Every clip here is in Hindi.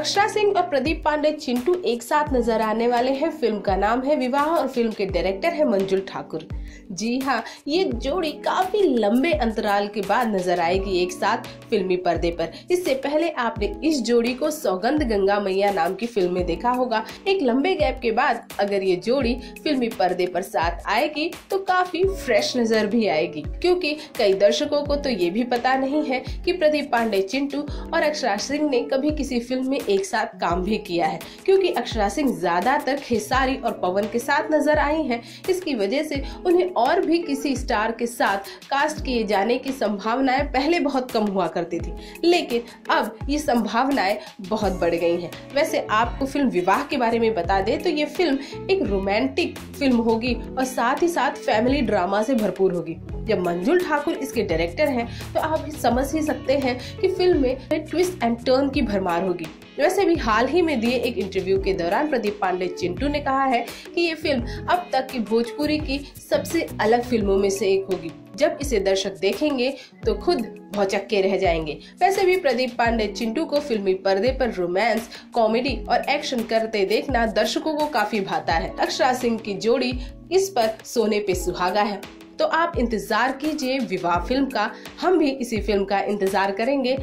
अक्षरा सिंह और प्रदीप पांडे चिंटू एक साथ नजर आने वाले हैं। फिल्म का नाम है विवाह और फिल्म के डायरेक्टर है मंजुल ठाकुर। जी हाँ, ये जोड़ी काफी लंबे अंतराल के बाद नजर आएगी एक साथ फिल्मी पर्दे पर। इससे पहले आपने इस जोड़ी को सौगंध गंगा मैया नाम की फिल्म में देखा होगा। एक लंबे गैप के बाद अगर ये जोड़ी फिल्मी पर्दे पर साथ आएगी तो काफी फ्रेश नजर भी आएगी, क्योंकि कई दर्शकों को तो ये भी पता नहीं है कि प्रदीप पांडे चिंटू और अक्षरा सिंह ने कभी किसी फिल्म में एक साथ काम भी किया है, क्योंकि अक्षरा सिंह ज्यादातर खेसारी और पवन के साथ नजर आई हैं। इसकी वजह से उन्हें और भी किसी स्टार के साथ कास्ट किए जाने की संभावनाएं पहले बहुत कम हुआ करती थी, लेकिन अब ये संभावनाएं बहुत बढ़ गई हैं। वैसे आपको फिल्म विवाह के बारे में बता दे तो ये फिल्म एक रोमांटिक फिल्म होगी और साथ ही साथ फैमिली ड्रामा से भरपूर होगी। जब मंजुल ठाकुर इसके डायरेक्टर हैं तो आप समझ ही सकते हैं कि फिल्म में ट्विस्ट एंड टर्न की भरमार होगी। वैसे भी हाल ही में दिए एक इंटरव्यू के दौरान प्रदीप पांडे चिंटू ने कहा है कि ये फिल्म अब तक की भोजपुरी की सबसे अलग फिल्मों में से एक होगी। जब इसे दर्शक देखेंगे तो खुद भौचक्के रह जाएंगे। वैसे भी प्रदीप पांडे चिंटू को फिल्मी पर्दे पर रोमांस, कॉमेडी और एक्शन करते देखना दर्शकों को काफी भाता है। अक्षरा सिंह की जोड़ी इस पर सोने पे सुहागा है। तो आप इंतजार कीजिए विवाह फिल्म का, हम भी इसी फिल्म का इंतजार करेंगे।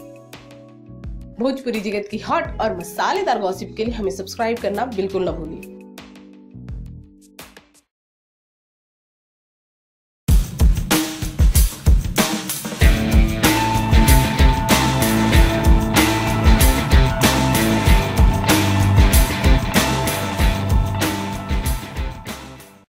भोजपुरी जगत की हॉट और मसालेदार गॉसिप के लिए हमें सब्सक्राइब करना बिल्कुल न भूलिए।